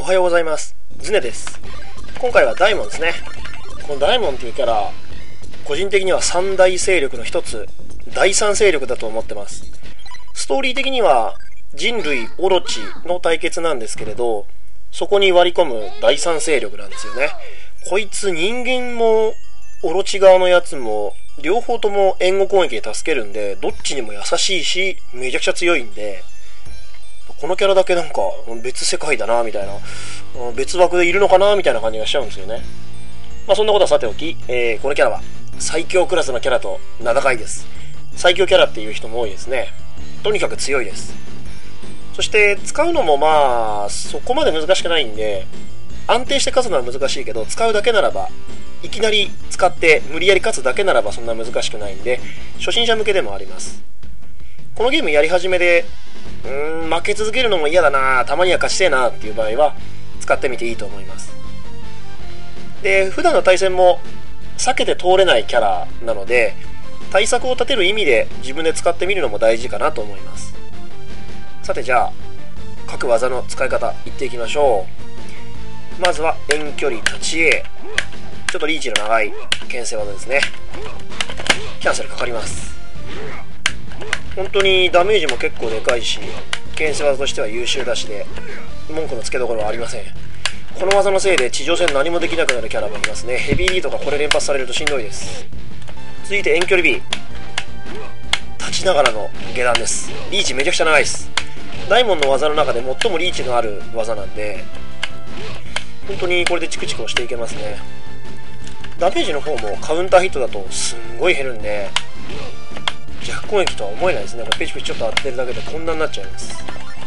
はようございます。ズネです。今回はダイモンですね。このダイモンっていうキャラ、個人的には三大勢力の一つ、第三勢力だと思ってます。ストーリー的には人類オロチの対決なんですけれど、そこに割り込む第三勢力なんですよね。こいつ人間もオロチ側のやつも両方とも援護攻撃で助けるんで、どっちにも優しいしめちゃくちゃ強いんで、このキャラだけなんか別世界だなみたいな、別枠でいるのかなみたいな感じがしちゃうんですよね。そんなことはさておき、このキャラは最強クラスのキャラと名高いです。最強キャラっていう人も多いですね。とにかく強いです。そして使うのもそこまで難しくないんで、安定して勝つのは難しいけど、使うだけならば、いきなり使って無理やり勝つだけならばそんな難しくないんで、初心者向けでもあります。このゲームやり始めで負け続けるのも嫌だな、たまには勝ちてえなっていう場合は使ってみていいと思います。で、普段の対戦も避けて通れないキャラなので、対策を立てる意味で自分で使ってみるのも大事かなと思います。さて、じゃあ各技の使い方いっていきましょう。まずは遠距離立ち A、 ちょっとリーチの長い牽制技ですね。キャンセルかかります。本当にダメージも結構でかいし、牽制技としては優秀だしで、文句のつけどころはありません。この技のせいで地上戦何もできなくなるキャラもいますね。ヘビー E とかこれ連発されるとしんどいです。続いて遠距離 B、 立ちながらの下段です。リーチめちゃくちゃ長いです。ダイモンの技の中で最もリーチのある技なんで、本当にこれでチクチクをしていけますね。ダメージの方もカウンターヒットだとすんごい減るんで、逆攻撃とは思えないですね。これペチペチちょっと当てるだけでこんなになっちゃいます。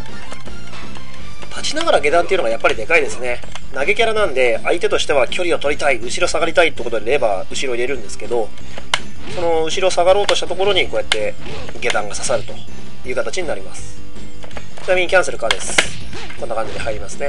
立ちながら下段っていうのがやっぱりでかいですね。投げキャラなんで、相手としては距離を取りたい、後ろ下がりたいってことでレバー後ろ入れるんですけど、その後ろ下がろうとしたところにこうやって下段が刺さるという形になります。ちなみにキャンセルかです。こんな感じで入りますね。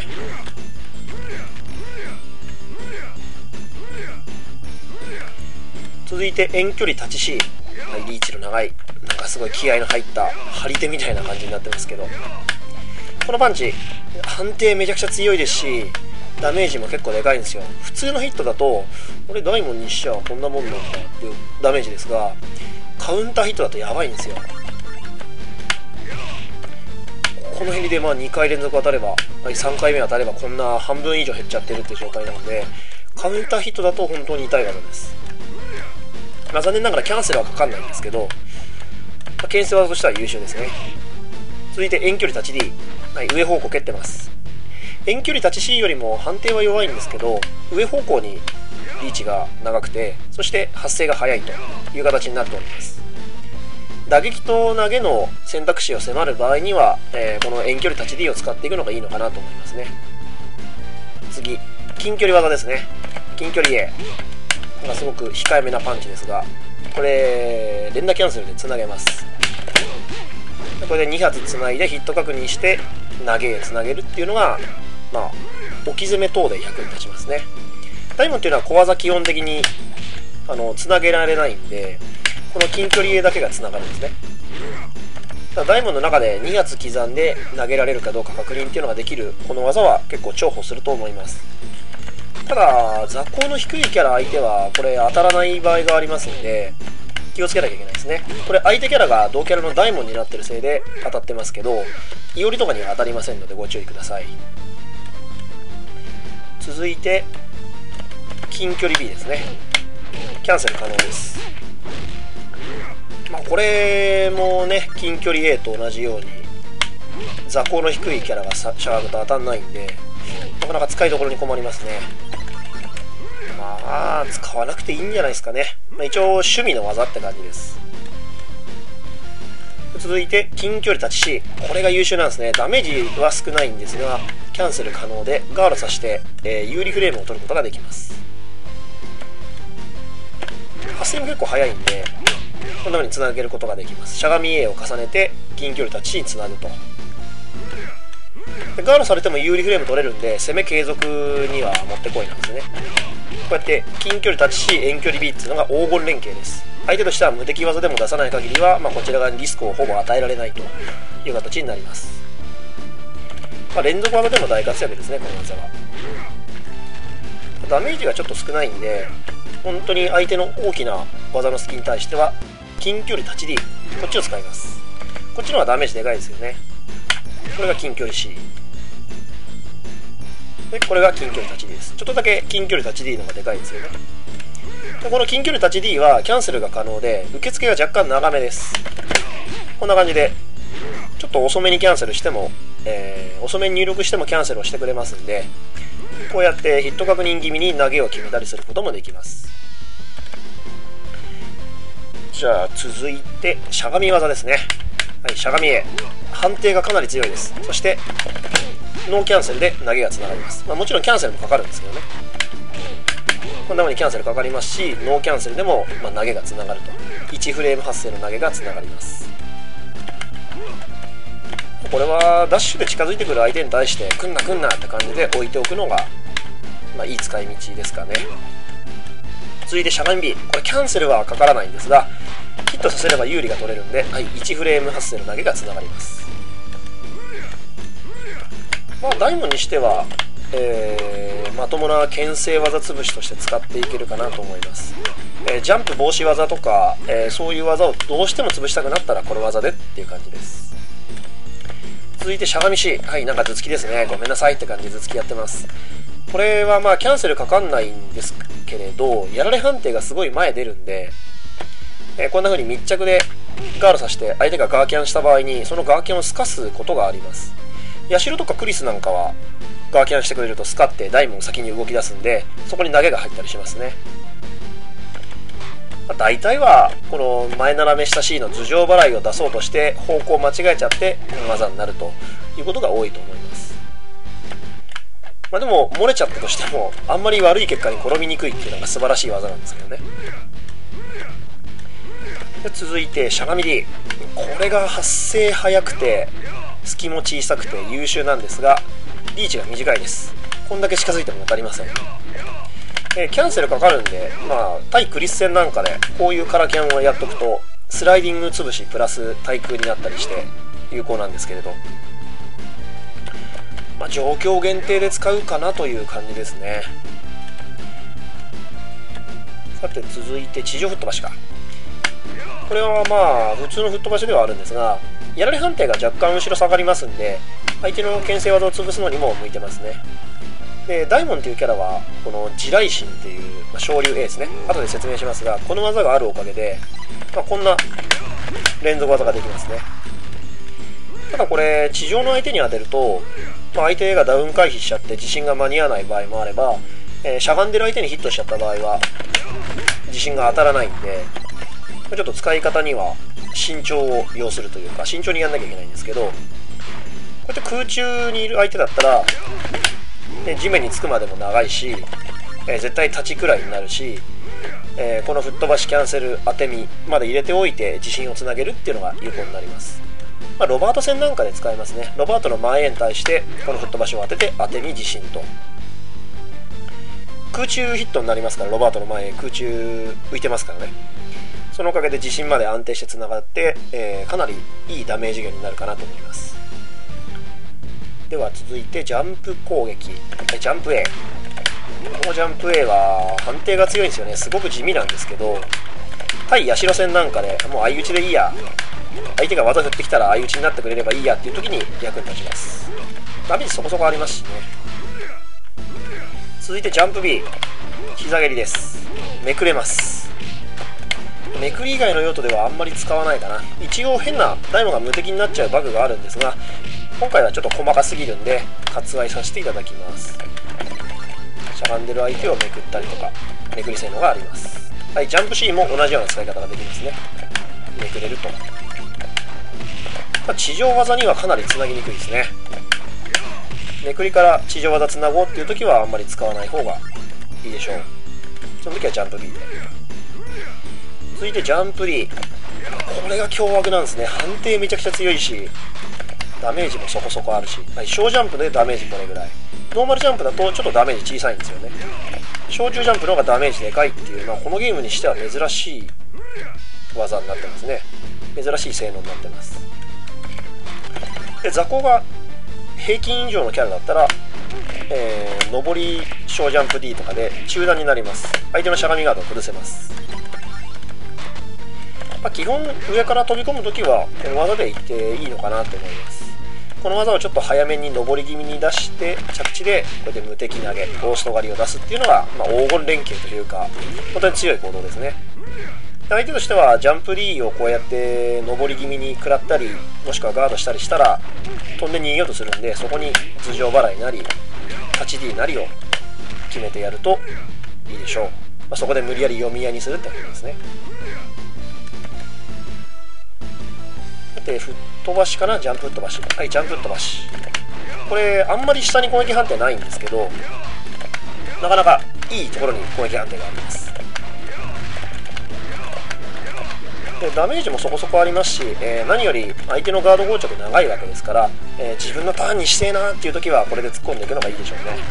続いて遠距離立ち C、リーチの長い、なんかすごい気合の入った張り手みたいな感じになってますけど、このパンチ判定めちゃくちゃ強いですし、ダメージも結構でかいんですよ。普通のヒットだと俺ダイモンにしちゃこんなもんなんだっていうダメージですが、カウンターヒットだとやばいんですよ。このヘリで2回連続当たれば、3回目当たればこんな半分以上減っちゃってるっていう状態なので、カウンターヒットだと本当に痛い技です。残念ながらキャンセルはかかんないんですけど、牽制技としては優秀ですね。続いて遠距離立ち D、上方向蹴ってます。遠距離立ち C よりも判定は弱いんですけど、上方向にリーチが長くて、そして発生が早いという形になっております。打撃と投げの選択肢を迫る場合には、この遠距離立ち D を使っていくのがいいのかなと思いますね。次、近距離技ですね。近距離 A、すごく控えめなパンチですが、これ連打キャンセルでつなげます。これで2発つないでヒット確認して投げへつなげるっていうのが、置き攻め等で役に立ちますね。ダイモンっていうのは小技基本的につなげられないんで、この近距離 A だけがつながるんですね。ダイモンの中で2発刻んで投げられるかどうか確認っていうのができるこの技は結構重宝すると思います。ただ座高の低いキャラ相手はこれ当たらない場合がありますので気をつけなきゃいけないですね。これ相手キャラが同キャラのダイモンになってるせいで当たってますけど、いおりとかには当たりませんのでご注意ください。続いて近距離 B ですね。キャンセル可能です。これもね、近距離 A と同じように座高の低いキャラがしゃがむと当たんないんで、なかなか使いどころに困りますね。使わなくていいんじゃないですかね。一応趣味の技って感じです。続いて近距離立ち C、 これが優秀なんですね。ダメージは少ないんですがキャンセル可能でガードさせて、有利フレームを取ることができます。発生も結構早いんでこんな風につなげることができます。しゃがみ A を重ねて近距離立ち C につなぐと、ガードされても有利フレーム取れるんで攻め継続にはもってこいなんですね。こうやって近距離立ち C、 遠距離 B っていうのが黄金連携です。相手としては無敵技でも出さない限りは、こちら側にリスクをほぼ与えられないという形になります。 連続技でも大活躍ですね、この技は。ダメージがちょっと少ないんで、本当に相手の大きな技の隙に対しては近距離立ち D、 こっちを使います。こっちの方がダメージでかいですよね。これが近距離 C で、これが近距離立ち D です。ちょっとだけ近距離立ち D の方がでかいですよね。でこの近距離立ち D はキャンセルが可能で、受付が若干長めです。こんな感じでちょっと遅めにキャンセルしても、遅めに入力してもキャンセルをしてくれますんで、こうやってヒット確認気味に投げを決めたりすることもできます。じゃあ続いてしゃがみ技ですね。はい、しゃがみ A、 判定がかなり強いです。そしてノーキャンセルで投げがつながります。もちろんキャンセルもかかるんですけどね。こんな風にキャンセルかかりますし、ノーキャンセルでも投げがつながると、1フレーム発生の投げがつながります。これはダッシュで近づいてくる相手に対して来んな来んなって感じで置いておくのが、いい使い道ですかね。続いてしゃがみ B、 これキャンセルはかからないんですが、ヒットさせれば有利が取れるんで、1フレーム発生の投げがつながります。大門にしては、まともな牽制技潰しとして使っていけるかなと思います。ジャンプ防止技とか、そういう技をどうしても潰したくなったらこの技でっていう感じです。続いてしゃがみ C、 なんか頭突きですね。ごめんなさいって感じで頭突きやってます。これはキャンセルかかんないんですけれど、やられ判定がすごい前出るんで、こんな風に密着でガードさせて相手がガーキャンした場合にそのガーキャンをスカすことがあります。ヤシロとかクリスなんかはガーキャンしてくれるとスカって大門先に動き出すんで、そこに投げが入ったりしますね。大体はこの前斜め下 C の頭上払いを出そうとして方向を間違えちゃってこの技になるということが多いと思います。でも漏れちゃったとしてもあんまり悪い結果に転びにくいっていうのが素晴らしい技なんですけどね。で続いてしゃがみ D、 これが発生早くて隙も小さくて優秀なんですが、リーチが短いです。こんだけ近づいても当たりません。キャンセルかかるんで、対クリス戦なんかでこういうカラキャンをやっとくとスライディング潰しプラス対空になったりして有効なんですけれど、状況限定で使うかなという感じですね。さて続いて地上吹っ飛ばしか。これは普通の吹っ飛ばしではあるんですが、やられ判定が若干後ろ下がりますんで、相手の牽制技を潰すのにも向いてますね。で大門というキャラはこの地雷神っていう、昇竜 A ですね。後で説明しますが、この技があるおかげで、こんな連続技ができますね。ただこれ地上の相手に当てると、相手がダウン回避しちゃって自信が間に合わない場合もあれば、しゃがんでる相手にヒットしちゃった場合は自信が当たらないんで、ちょっと使い方には慎重を要するというか、慎重にやんなきゃいけないんですけど、こうやって空中にいる相手だったら、地面につくまでも長いし、絶対立ちくらいになるし、この吹っ飛ばしキャンセル当て身まで入れておいて自信をつなげるっていうのが有効になります。ロバート戦なんかで使えますね。ロバートの前に対してこの吹っ飛ばしを当てて当て身自信と、空中ヒットになりますから、ロバートの前へ空中浮いてますからね。そのおかげで自信まで安定してつながって、かなりいいダメージ源になるかなと思います。では続いてジャンプ攻撃、ジャンプ A。 このジャンプ A は判定が強いんですよね。すごく地味なんですけど、対八代戦なんかでもう相打ちでいいや、相手が技振ってきたら相打ちになってくれればいいやっていう時に役に立ちます。ダメージそこそこありますしね。続いてジャンプ B、 膝蹴りです。めくれます。めくり以外の用途ではあんまり使わないかな。一応変な大門が無敵になっちゃうバグがあるんですが、今回はちょっと細かすぎるんで割愛させていただきます。しゃがんでる相手をめくったりとかめくり性能があります。ジャンプ C も同じような使い方ができますね。めくれると、地上技にはかなりつなぎにくいですね。めくりから地上技つなごうっていう時はあんまり使わない方がいいでしょう。その時はジャンプ B で。続いてジャンプ D、 これが凶悪なんですね。判定めちゃくちゃ強いしダメージもそこそこあるし、小ジャンプでダメージこれぐらい、ノーマルジャンプだとちょっとダメージ小さいんですよね。小中ジャンプの方がダメージでかいっていう、このゲームにしては珍しい技になってますね。珍しい性能になってます。で座高が平均以上のキャラだったら、上り小ジャンプ D とかで中段になります。相手のしゃがみガードを崩せます。基本上から飛び込むときはこの技でいっていいのかなと思います。この技をちょっと早めに上り気味に出して着地でこれで無敵投げゴースト狩りを出すっていうのが、黄金連携というか本当に強い行動ですね。相手としてはジャンプ D をこうやって上り気味に食らったりもしくはガードしたりしたら飛んで逃げようとするんで、そこに頭上払いなり 8D なりを決めてやるといいでしょう。そこで無理やり読み合いにするってことですね。で吹っ飛ばしかな、ジャンプ吹っ飛ばし、はい、ジャンプ吹っ飛ばし、これあんまり下に攻撃判定ないんですけど、なかなかいいところに攻撃判定があります。でダメージもそこそこありますし、何より相手のガード硬直長いわけですから、自分のターンにしてえなっていう時はこれで突っ込んでいくのがいいでしょうね。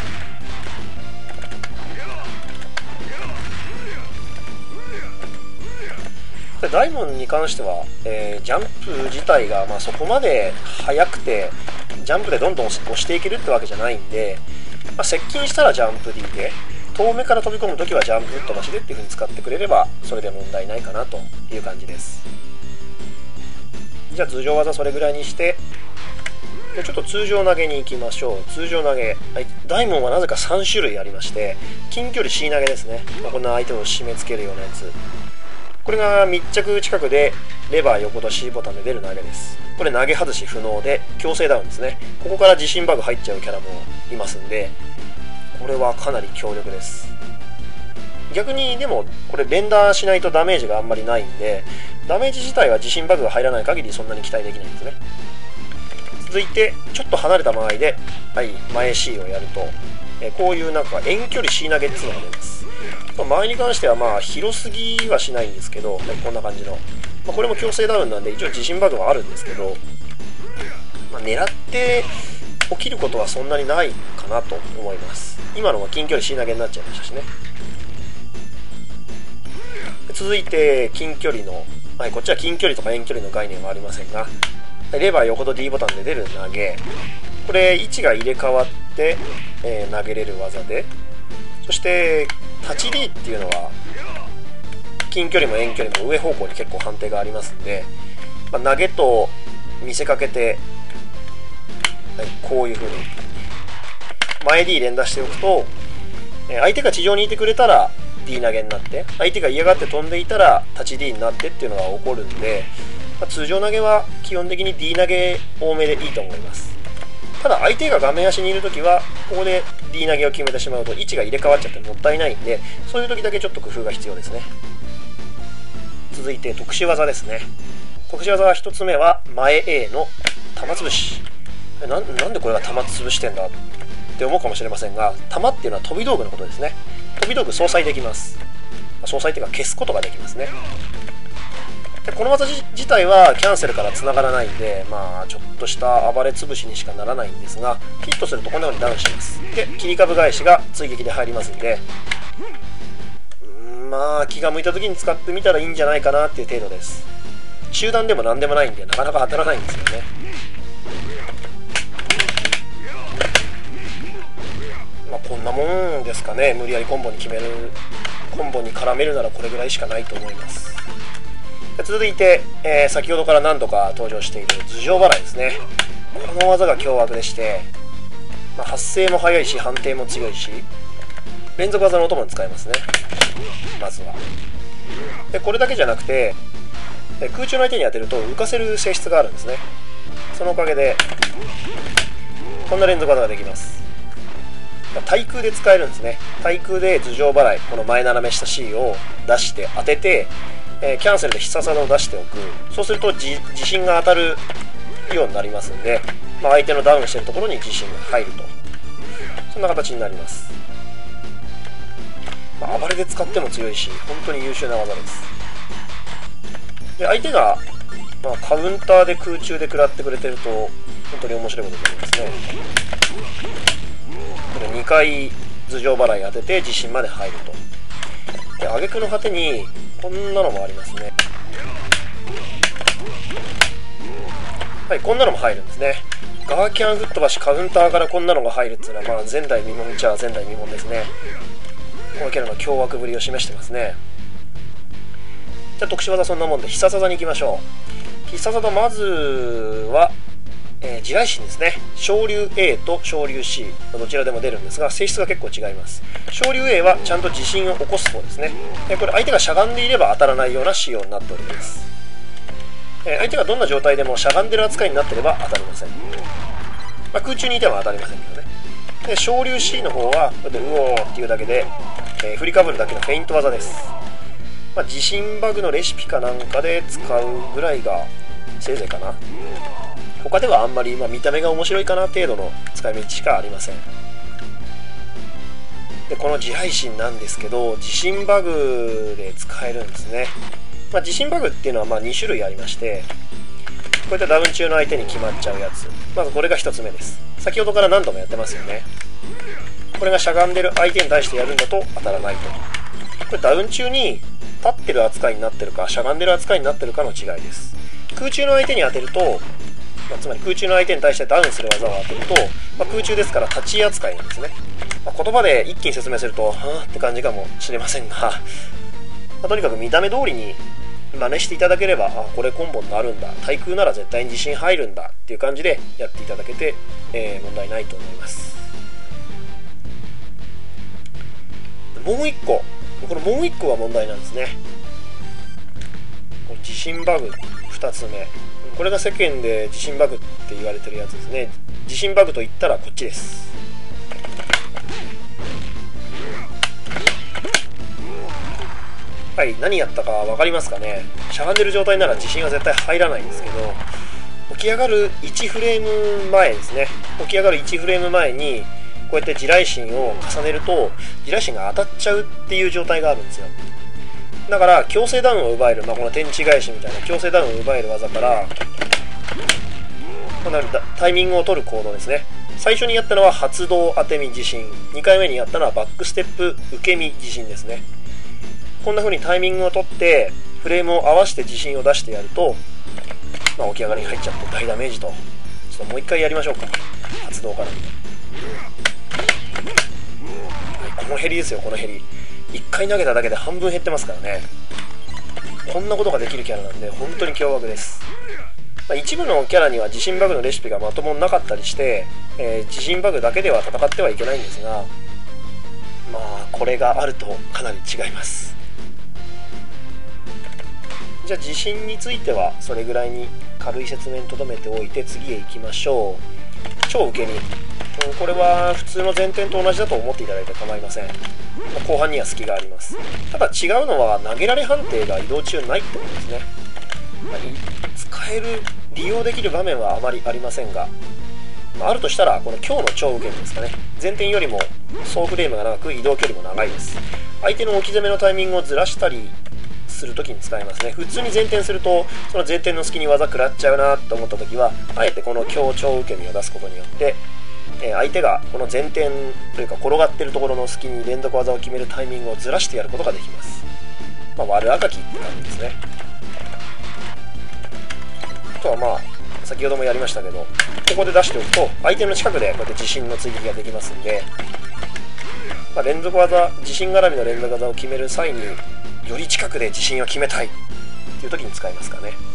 ダイモンに関しては、ジャンプ自体がそこまで速くてジャンプでどんどん押していけるってわけじゃないんで、接近したらジャンプ D で遠目から飛び込むときはジャンプ吹っ飛ばしでっていう風に使ってくれればそれで問題ないかなという感じです。じゃあ通常技それぐらいにしてでちょっと通常投げに行きましょう。通常投げ、はい、ダイモンはなぜか3種類ありまして、近距離 C 投げですね、こんな相手を締め付けるようなやつ、これが密着近くでレバー横と C ボタンで出る投げです。これ投げ外し不能で強制ダウンですね。ここから自信バグ入っちゃうキャラもいますんで、これはかなり強力です。逆にでもこれ連打しないとダメージがあんまりないんで、ダメージ自体は自信バグが入らない限りそんなに期待できないんですね。続いてちょっと離れた間合いで、はい、前 C をやると、こういうなんか遠距離 C 投げっていうのが出ます。前に関しては広すぎはしないんですけど、こんな感じの、これも強制ダウンなんで一応自信バグはあるんですけど、狙って起きることはそんなにないかなと思います。今のは近距離 C 投げになっちゃいましたしね。続いて近距離の、はい、こっちは近距離とか遠距離の概念はありませんが、レバー横と D ボタンで出る投げ、これ位置が入れ替わって、投げれる技で、そして立ち D っていうのは近距離も遠距離も上方向に結構判定がありますんで、投げと見せかけて、はい、こういう風に前 D 連打しておくと、相手が地上にいてくれたら D 投げになって、相手が嫌がって飛んでいたら立ち D になってっていうのが起こるんで、通常投げは基本的に D 投げ多めでいいと思います。ただ相手が画面足にいるときはここで D 投げを決めてしまうと位置が入れ替わっちゃってもったいないんで、そういう時だけちょっと工夫が必要ですね。続いて特殊技ですね。特殊技は1つ目は前 A の玉潰し。なんでこれが玉潰してんだって思うかもしれませんが、玉っていうのは飛び道具のことですね。飛び道具相殺できます。相殺っていうか消すことができますね。でこの技自体はキャンセルからつながらないんで、ちょっとした暴れ潰しにしかならないんですが、ヒットするとこんな風にダウンします。で切り株返しが追撃で入りますんで、気が向いた時に使ってみたらいいんじゃないかなっていう程度です。中段でも何でもないんでなかなか当たらないんですよね。こんなもんですかね。無理やりコンボに絡めるならこれぐらいしかないと思います。続いて、先ほどから何度か登場している頭上払いですね。この技が凶悪でして、発生も速いし判定も強いし連続技の音も使えますね。まずはでこれだけじゃなくて、空中の相手に当てると浮かせる性質があるんですね。そのおかげでこんな連続技ができます。対空で使えるんですね。対空で頭上払い、この前斜め下 C を出して当てて、キャンセルで必殺技を出しておく。そうすると自信が当たるようになりますんで、相手のダウンしているところに自信が入ると、そんな形になります。暴れで使っても強いし本当に優秀な技です。で相手が、カウンターで空中で食らってくれてると本当に面白いことになりますね。これ2回頭上払い当てて自信まで入ると。で挙句の果てにこんなのもありますね。はい、こんなのも入るんですね。 ガーキャン吹っ飛ばしカウンターからこんなのが入るっていうのは、まあ前代未聞っちゃ前代未聞ですね。このキャラの凶悪ぶりを示してますね。じゃあ特殊技そんなもんで必殺技に行きましょう。必殺技まずは、地雷神ですね。昇竜 A と昇竜 C のどちらでも出るんですが、性質が結構違います。昇竜 A はちゃんと地震を起こす方ですね。これ相手がしゃがんでいれば当たらないような仕様になっております。相手がどんな状態でもしゃがんでる扱いになっていれば当たりません。まあ、空中にいては当たりませんけどね。で昇竜 C の方はこうやってうおーっていうだけで、振りかぶるだけのフェイント技です。まあ、地震バグのレシピかなんかで使うぐらいがせいぜいかな。他ではあんまり、見た目が面白いかな程度の使い道しかありません。でこの地雷神なんですけど、地震バグで使えるんですね。地震バグっていうのは2種類ありまして、こういったダウン中の相手に決まっちゃうやつ、まずこれが1つ目です。先ほどから何度もやってますよね。これがしゃがんでる相手に対してやるんだと当たらないと。これダウン中に立ってる扱いになってるかしゃがんでる扱いになってるかの違いです。空中の相手に当てると、つまり空中の相手に対してダウンする技を当てると、空中ですから立ち扱いなんですね。言葉で一気に説明するとはぁって感じかもしれませんが、とにかく見た目通りに真似していただければ、これコンボになるんだ、対空なら絶対に自信入るんだっていう感じでやっていただけて、問題ないと思います。もう一個、このもう一個が問題なんですね。この地震バグ2つ目、これが世間で地震バグって言われてるやつですね。地震バグといったらこっちです。はい、何やったか分かりますかね。しゃがんでる状態なら地震は絶対入らないんですけど、起き上がる1フレーム前ですね。起き上がる1フレーム前にこうやって地雷神を重ねると地雷神が当たっちゃうっていう状態があるんですよ。だから強制ダウンを奪える、この天地返しみたいな強制ダウンを奪える技からタイミングを取る行動ですね。最初にやったのは発動当て身地震、2回目にやったのはバックステップ受け身地震ですね。こんな風にタイミングを取ってフレームを合わせて地震を出してやると、起き上がりに入っちゃって大ダメージと。ちょっともう一回やりましょうか。発動から、このヘリですよ。このヘリ1回投げただけで半分減ってますからね。こんなことができるキャラなんで本当に凶悪です。一部のキャラには地震バグのレシピがまともになかったりして、地震バグだけでは戦ってはいけないんですが、これがあるとかなり違います。じゃあ地震についてはそれぐらいに軽い説明にとどめておいて、次へ行きましょう。超受け身、これは普通の前転と同じだと思っていただいて構いません。後半には隙があります。ただ違うのは投げられ判定が移動中ないってことですね。使える利用できる場面はあまりありませんが、あるとしたらこの今日の超受け身ですかね。前転よりも総フレームが長く移動距離も長いです。相手の置き攻めのタイミングをずらしたりするときに使えますね。普通に前転するとその前転の隙に技食らっちゃうなと思ったときは、あえてこの強超受け身を出すことによって相手がこの前転というか転がってるところの隙に連続技を決めるタイミングをずらしてやることができます。悪あがきって感じですね。あとは先ほどもやりましたけど、ここで出しておくと相手の近くでこうやって地震の追撃ができますんで、連続技、地震絡みの連続技を決める際により近くで地震を決めたいっていう時に使いますからね。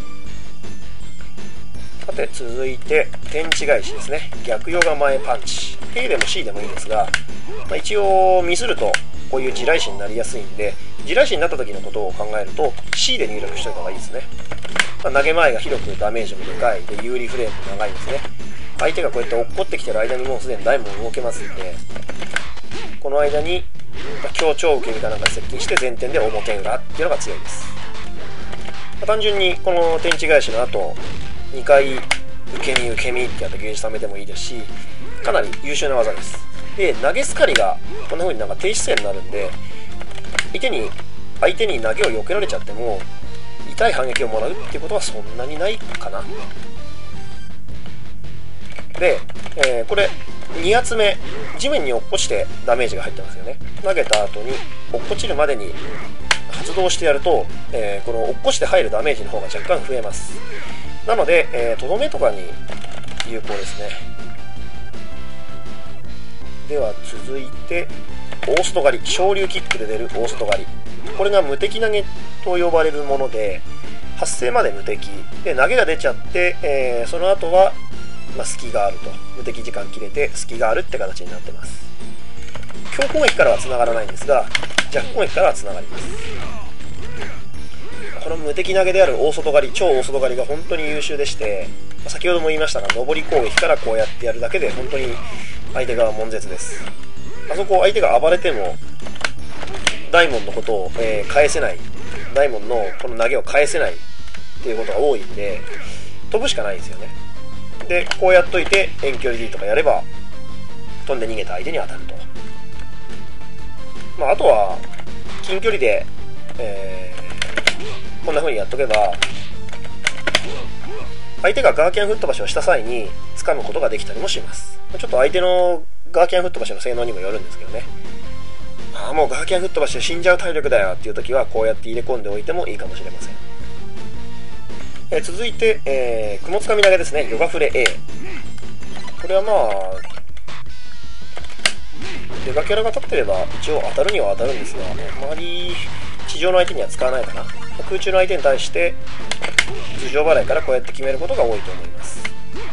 さて続いて天地返しですね。逆ヨガ前パンチ、 A でも C でもいいですが、一応ミスるとこういう地雷神になりやすいんで、地雷神になった時のことを考えると C で入力しておいた方がいいですね。投げ前が広くダメージもでかいで、有利フレームも長いですね。相手がこうやって落っこってきてる間にもうすでに大門動けますんで、この間に強超受け身かなんかで接近して前転で表裏っていうのが強いです。単純にこの天地返しの後2回受け身受け身ってやってゲージ貯めてもいいですし、かなり優秀な技です。で投げスカリがこんな風に低姿勢になるんで、相手に投げを避けられちゃっても痛い反撃をもらうっていうことはそんなにないかな。で、これ2発目地面に落っこちてダメージが入ってますよね。投げた後に落っこちるまでに発動してやると、この落っこちて入るダメージの方が若干増えます。なのでとどめとかに有効ですね。では続いて大外刈り、昇竜キックで出る大外刈り、これが無敵投げと呼ばれるもので、発生まで無敵で投げが出ちゃって、その後は、隙があると、無敵時間切れて隙があるって形になってます。強攻撃からはつながらないんですが、弱攻撃からはつながります。この無敵投げである大外刈り、超大外刈りが本当に優秀でして、先ほども言いましたが、上り攻撃からこうやってやるだけで本当に相手が悶絶です。あそこ相手が暴れても大門のことを、返せない、大門のこの投げを返せないっていうことが多いんで、飛ぶしかないんですよね。でこうやっといて遠距離 D とかやれば飛んで逃げた相手に当たると。あとは近距離で、こんな風にやっとけば相手がガーキャン吹っ飛ばしをした際に掴むことができたりもします。ちょっと相手のガーキャン吹っ飛ばしの性能にもよるんですけどね。もうガーキャン吹っ飛ばしで死んじゃう体力だよっていう時はこうやって入れ込んでおいてもいいかもしれません。続いて、雲つかみ投げですね。ヨガフレ A。 これはデカキャラが立ってれば一応当たるには当たるんですが、あまり地上の相手には使わないかな。空中の相手に対して頭上払いからこうやって決めることが多いと思います。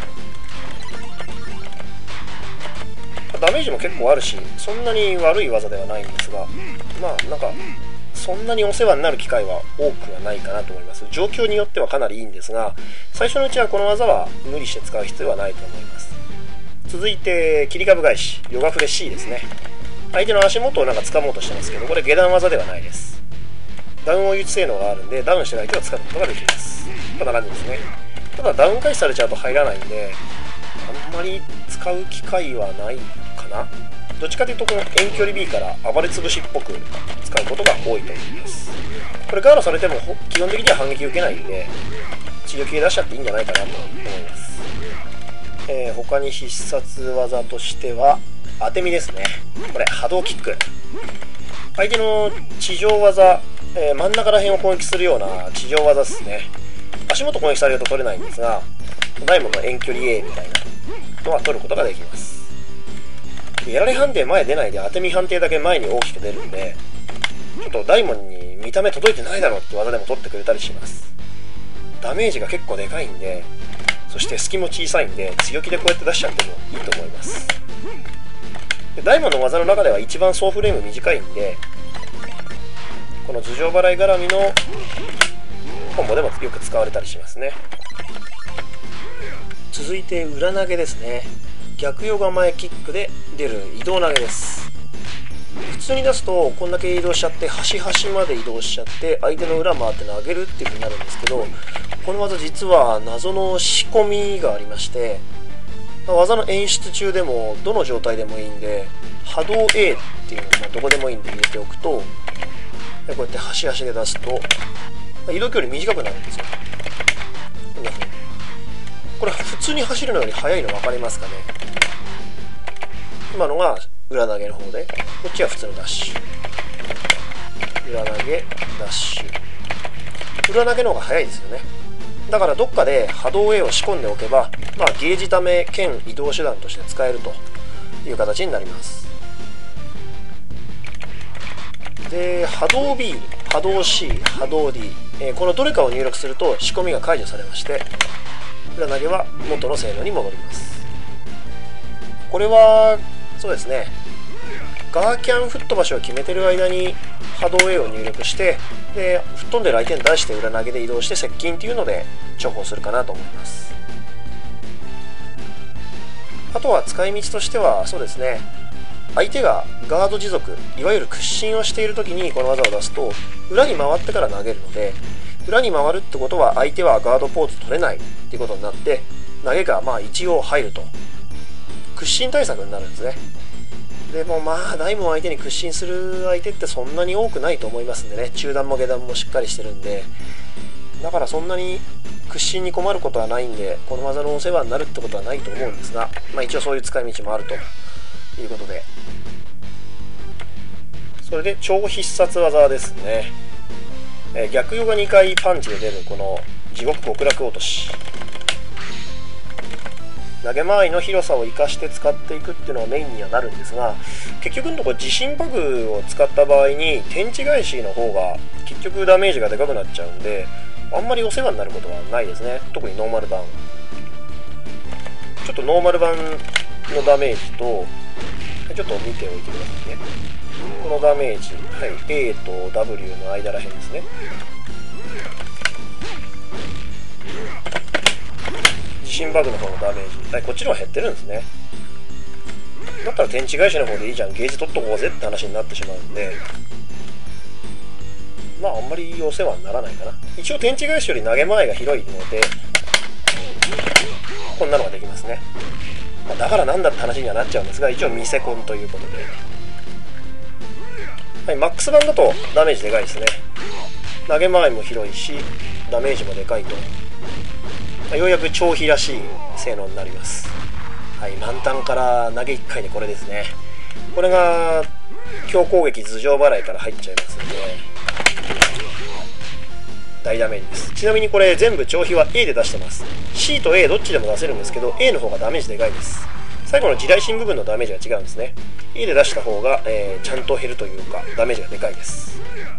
ダメージも結構あるし、そんなに悪い技ではないんですが、そんなにお世話になる機会は多くはないかなと思います。状況によってはかなりいいんですが、最初のうちはこの技は無理して使う必要はないと思います。続いて切り株返し、ヨガフレ C ですね。相手の足元を掴もうとしてますけど、これ下段技ではないです。ダウン追い打ち性能があるんで、ダウンしてる相手を使うことができます。こんな感じですね。ただダウン返しされちゃうと入らないんで、あんまり使う機会はないかな。どっちかというとこの遠距離 B から暴れ潰しっぽく使うことが多いと思います。これガードされても基本的には反撃受けないんで、治療系出しちゃっていいんじゃないかなと思います。他に必殺技としては当て身ですね。これ波動キック、相手の地上技、真ん中ら辺を攻撃するような地上技ですね。足元攻撃されると取れないんですが、ダイモンの遠距離 A みたいなのは取ることができます。やられ判定前出ないで当て身判定だけ前に大きく出るんで、ちょっとダイモンに見た目届いてないだろうって技でも取ってくれたりします。ダメージが結構でかいんで、そして隙も小さいんで強気でこうやって出しちゃってもいいと思います。でダイモンの技の中では一番総フレーム短いんで、この頭上払い絡みのコンボでもよく使われたりしますね。続いて裏投げですね。逆ヨガ前キックで出る移動投げです。普通に出すとこんだけ移動しちゃって端々まで移動しちゃって相手の裏回って投げるっていう風になるんですけど、この技実は謎の仕込みがありまして、技の演出中でもどの状態でもいいんで、波動 A っていうのをどこでもいいんで入れておくと、こうやって端々で出すと移動距離短くなるんですよ。こんな風に。これ普通に走るのより速いの分かりますかね。今のが裏投げの方で、こっちは普通のダッシュ、裏投げダッシュ、裏投げの方が速いですよね。だからどっかで波動 A を仕込んでおけば、ゲージため兼移動手段として使えるという形になります。で波動 B、波動 C、波動 D、このどれかを入力すると仕込みが解除されまして、裏投げは元の性能に戻ります。これはそうですね、ガーキャン吹っ飛ばしを決めてる間に波動 A を入力して、で吹っ飛んでる相手に出して裏投げで移動して接近っていうので重宝するかなと思います。あとは使い道としてはそうですね、相手がガード持続、いわゆる屈伸をしている時にこの技を出すと裏に回ってから投げるので、裏に回るってことは相手はガードポーズ取れないっていうことになって、投げが一応入ると屈伸対策になるんですね。でもダイモン相手に屈伸する相手ってそんなに多くないと思いますんでね、中段も下段もしっかりしてるんで、だからそんなに屈伸に困ることはないんで、この技のお世話になるってことはないと思うんですが、一応そういう使い道もあるということで、それで超必殺技ですね。逆ヨガ2回パンチで出るこの地獄極楽落とし、 投げ回りの広さを生かして使っていくっていうのがメインにはなるんですが、結局のところ地震バグを使った場合に天地返しの方が結局ダメージがでかくなっちゃうんで、あんまりお世話になることはないですね。特にノーマル版。ちょっとノーマル版のダメージとちょっと見ておいてくださいね。このダメージ、はい、A と W の間らへんですね。地震バグの方のダメージ、はい、こっちの方が減ってるんですね。だったら天地返しの方でいいじゃん、ゲージ取っとこうぜって話になってしまうんで、まああんまりお世話にならないかな。一応天地返しより投げ前が広いのでこんなのができますね。まあ、だからなんだって話にはなっちゃうんですが、一応ミセコンということで、はい、マックス版だとダメージでかいですね。投げ回りも広いしダメージもでかいと、まあ、ようやく超飛らしい性能になります。はい、満タンから投げ1回でこれですね。これが強攻撃頭上払いから入っちゃいますので大ダメージです。ちなみにこれ全部超飛は A で出してます。 C と A どっちでも出せるんですけど A の方がダメージでかいです。最後の地雷神部分のダメージが違うんですね。 A で出した方が、ちゃんと減るというかダメージがでかいです。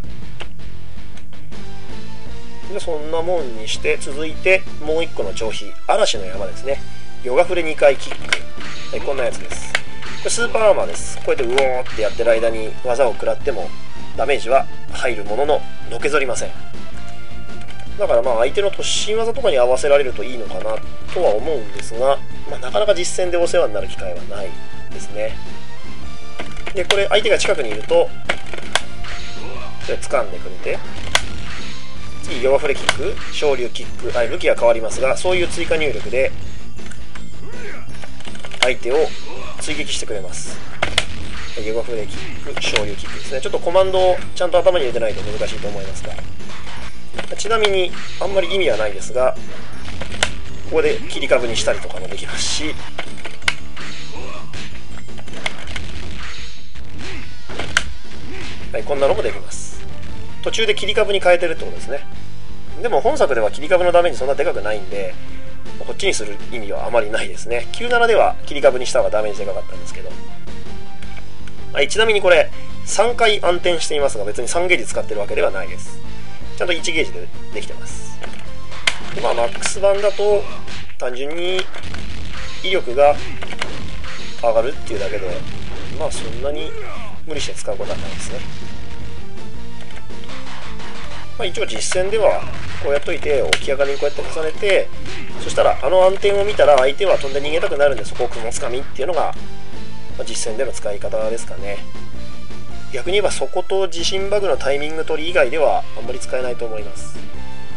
でそんなもんにして続いてもう1個の超飛嵐の山ですね。ヨガフレ2回キック、はい、こんなやつです。これスーパーアーマーです。こうやってうおーってやってる間に技を食らってもダメージは入るものののけぞりません。だからまあ相手の突進技とかに合わせられるといいのかなとは思うんですが、まあ、なかなか実戦でお世話になる機会はないですね。でこれ相手が近くにいるとこれ掴んでくれて、次ヨガフレキック、昇竜キック、はい、武器が変わりますがそういう追加入力で相手を追撃してくれます。ヨガフレキック、昇竜キックですね。ちょっとコマンドをちゃんと頭に入れてないと難しいと思いますが、ちなみにあんまり意味はないですがここで切り株にしたりとかもできますし、はい、こんなのもできます。途中で切り株に変えてるってことですね。でも本作では切り株のダメージそんなでかくないんでこっちにする意味はあまりないですね。97では切り株にした方がダメージでかかったんですけど、はい、ちなみにこれ3回暗転していますが別に3ゲージ使ってるわけではないです。ちゃんと1ゲージでできてます。でまあマックス版だと単純に威力が上がるっていうだけでまあそんなに無理して使うことはないですね。まあ、一応実戦ではこうやっといて起き上がりにこうやって重ねて、そしたらあの暗転を見たら相手は飛んで逃げたくなるんでそこを雲つかみっていうのが、まあ、実戦での使い方ですかね。逆に言えばそこと地震バグのタイミング取り以外ではあんまり使えないと思います。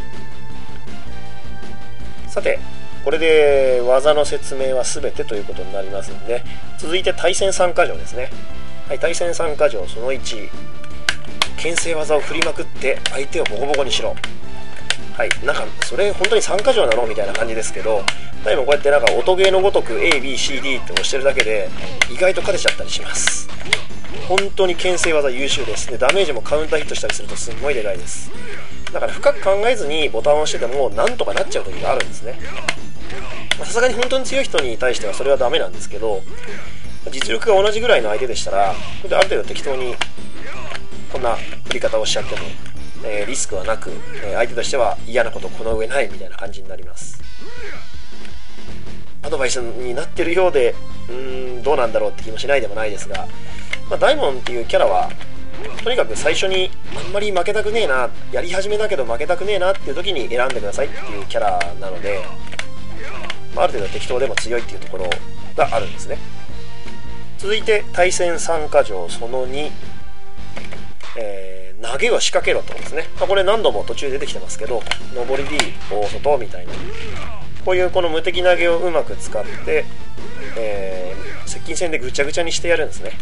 さてこれで技の説明は全てということになりますので、続いて対戦参加条ですね。はい、対戦参加条その1、牽制技を振りまくって相手をボコボコにしろ。はい、なんかそれ本当に参加条なのみたいな感じですけど、でもこうやってなんか音ゲーのごとく ABCD って押してるだけで意外と勝てちゃったりします。本当に牽制技優秀です。でダメージもカウンターヒットしたりするとすんごいでかいです。だから深く考えずにボタンを押しててもなんとかなっちゃう時があるんですね。さすがに本当に強い人に対してはそれはダメなんですけど、実力が同じぐらいの相手でしたらこれである程度適当にこんな振り方をしちゃっても、リスクはなく、相手としては嫌なことこの上ないみたいな感じになります。アドバイスになってるようでどうなんだろうって気もしないでもないですが、まあ、ダイモンっていうキャラはとにかく最初にあんまり負けたくねえな、やり始めだけど負けたくねえなっていう時に選んでくださいっていうキャラなので、まあ、ある程度適当でも強いっていうところがあるんですね。続いて対戦参加条その2、投げを仕掛けろってことですね。これ何度も途中で出てきてますけど、上り D 大外みたいなこういうこの無敵投げをうまく使って、接近戦でぐちゃぐちゃにしてやるんですね。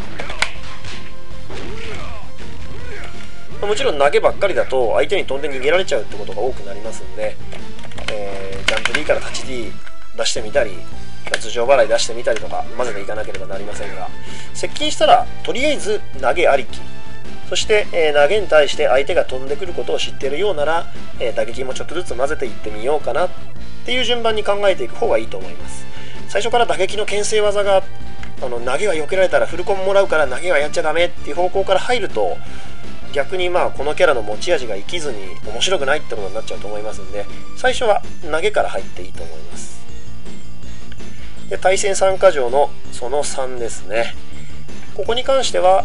もちろん投げばっかりだと相手に飛んで逃げられちゃうってことが多くなりますんで、ジャンプ D から立ち D 出してみたり頭上払い出してみたりとか混ぜていかなければなりませんが、接近したらとりあえず投げありき、そして、投げに対して相手が飛んでくることを知っているようなら、打撃もちょっとずつ混ぜていってみようかなっていう順番に考えていく方がいいと思います。 最初から打撃の牽制技が投げは避けられたらフルコンもらうから投げはやっちゃダメっていう方向から入ると、逆にこのキャラの持ち味が生きずに面白くないってことになっちゃうと思いますんで、最初は投げから入っていいと思います。で、対戦参加条のその3ですね。ここに関しては、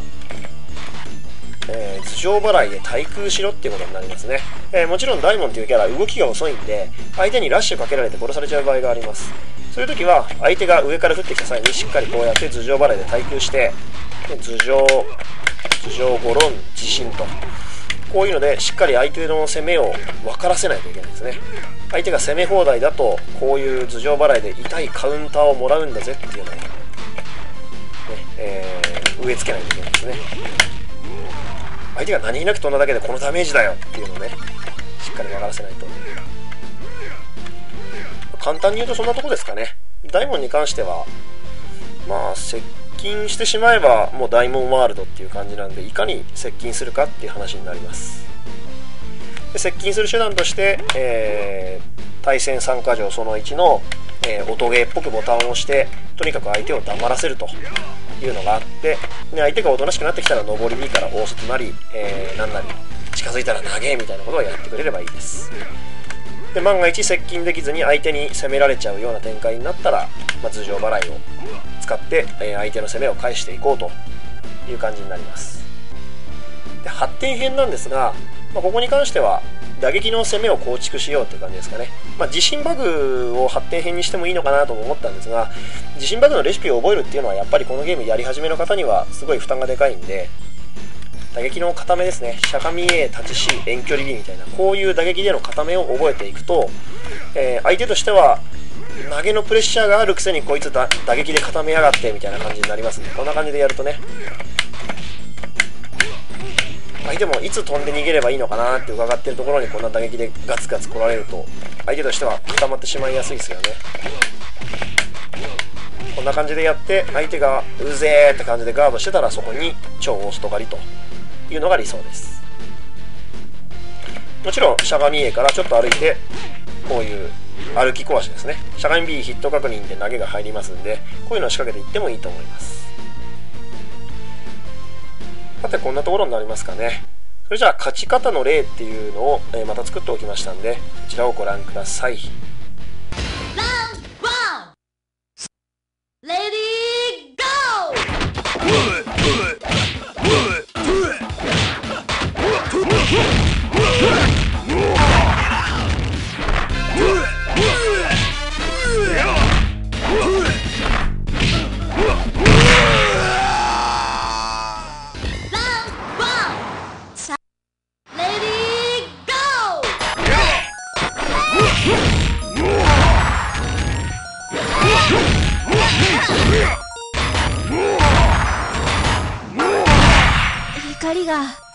頭上払いで対空しろっていうことになりますね。もちろん大門というキャラ動きが遅いんで、相手にラッシュかけられて殺されちゃう場合があります。そういう時は相手が上から降ってきた際にしっかりこうやって頭上払いで対空して、頭上ゴロン自信と、こういうのでしっかり相手の攻めを分からせないといけないですね。相手が攻め放題だとこういう頭上払いで痛いカウンターをもらうんだぜっていうのを、植え付けないといけないですね。相手が何気なく飛んだだけでこのダメージだよっていうのをね、しっかり分からせないと。簡単に言うとそんなとこですかね。大門に関しては接近してしまえばもう大門ワールドっていう感じなんで、いかに接近するかっていう話になります。で、接近する手段として、対戦参加条その1の、音ゲーっぽくボタンを押してとにかく相手を黙らせるというのがあって、で相手がおとなしくなってきたら上り B から大外なり、なんなり近づいたら投げみたいなことをやってくれればいいです。で、万が一接近できずに相手に攻められちゃうような展開になったら、頭上払いを使って、相手の攻めを返していこうという感じになります。で、発展編なんですが、ここに関しては打撃の攻めを構築しようという感じですかね。地震バグを発展編にしてもいいのかなとも思ったんですが、地震バグのレシピを覚えるっていうのはやっぱりこのゲームやり始めの方にはすごい負担がでかいんで、打撃の固めですね、しゃがみ A 立ち C 遠距離 B みたいな、こういう打撃での固めを覚えていくと、相手としては投げのプレッシャーがあるくせにこいつ打撃で固めやがってみたいな感じになりますんで、こんな感じでやるとね、相手もいつ飛んで逃げればいいのかなって伺ってるところにこんな打撃でガツガツ来られると、相手としては固まってしまいやすいですよね。こんな感じでやって相手がうぜーって感じでガードしてたら、そこに超オースト狩りというのが理想です。もちろんしゃがみ A からちょっと歩いてこういう歩き壊しですね、しゃがみ B ヒット確認で投げが入りますんで、こういうのを仕掛けていってもいいと思います。さて、こんなところになりますかね。それじゃあ勝ち方の例っていうのをまた作っておきましたんで、こちらをご覧ください。 光が